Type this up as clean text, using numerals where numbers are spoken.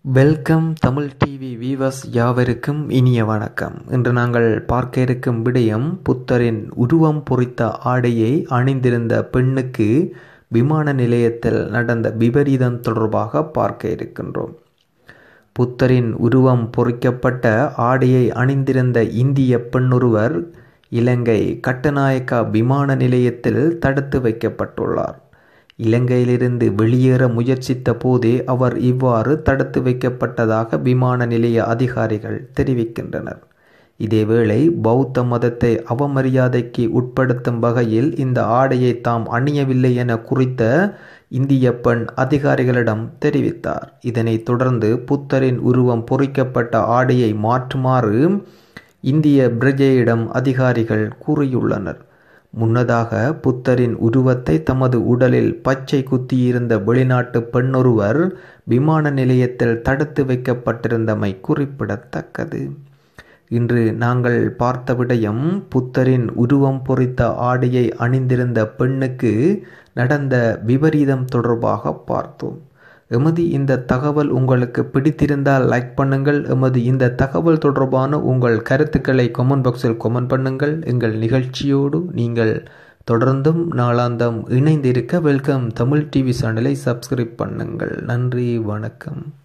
Welcome Tamil TV viewers யாவருக்கும் இனிய வணக்கம். இன்று நாங்கள் பார்க்க இருக்கும் விடயம் புத்தரின் உருவம் பொறித்த ஆடையை அணிந்திருந்த பெண்ணுக்கு விமான நிலையத்தில் நடந்த விபரீதம் தொடர்பாக பார்க்க இருக்கின்றோம். புத்தரின் உருவம் பொறிக்கப்பட்ட ஆடையை அணிந்திருந்த இந்திய பெண்ணொருவர் இலங்கை கட்டுநாயக்கா விமான நிலையத்தில் தடுத்து வைக்கப்பட்டுள்ளார். இலங்கையிலிருந்து வெளியேற முயற்சித்த போதே அவர் இவ்வாறு தடுத்து வைக்கப்பட்டதாக விமான நிலைய அதிகாரிகள் தெரிவிக்கின்றனர். இதேவேளை பௌத்த மதத்தை அவமரியாதைக்கு உட்படுத்தும் வகையில் இந்த ஆடையை தாம் அணியவில்லை என குறித்த இந்திய பெண் அதிகாரிகளிடம் தெரிவித்தார். இதனைத் தொடர்ந்து புத்தரின் உருவம் பொறிக்கப்பட்ட ஆடையை மாற்றுமாறு இந்திய பிரஜையிடம் அதிகாரிகள் கூறியுள்ளனர். முன்னதாக புத்தரின் உருவத்தை தமது உடலில் பச்சை குத்தியிருந்த வெளிநாட்டு பெண்ணொருவர் விமான நிலையத்தில் தடுத்து வைக்கப்பட்டிருந்தமை குறிப்பிடத்தக்கது. இன்று நாங்கள் பார்த்த விடயம் புத்தரின் உருவம் பொறித்த ஆடையை அணிந்திருந்த பெண்ணுக்கு நடந்த விபரீதம் தொடர்பாக பார்த்தோம். எமது இந்த தகவல் உங்களுக்கு பிடித்திருந்தால் லைக் பண்ணுங்கள். எமது இந்த தகவல் தொடர்பான உங்கள் கருத்துக்களை கமெண்ட் பாக்ஸில் கமெண்ட் பண்ணுங்கள். எங்கள் நிகழ்ச்சியோடு நீங்கள் தொடர்ந்தும் நாளாந்தம் இணைந்திருக்க வெல்கம் தமிழ் டிவி சேனலை சப்ஸ்கிரைப் பண்ணுங்கள். நன்றி, வணக்கம்.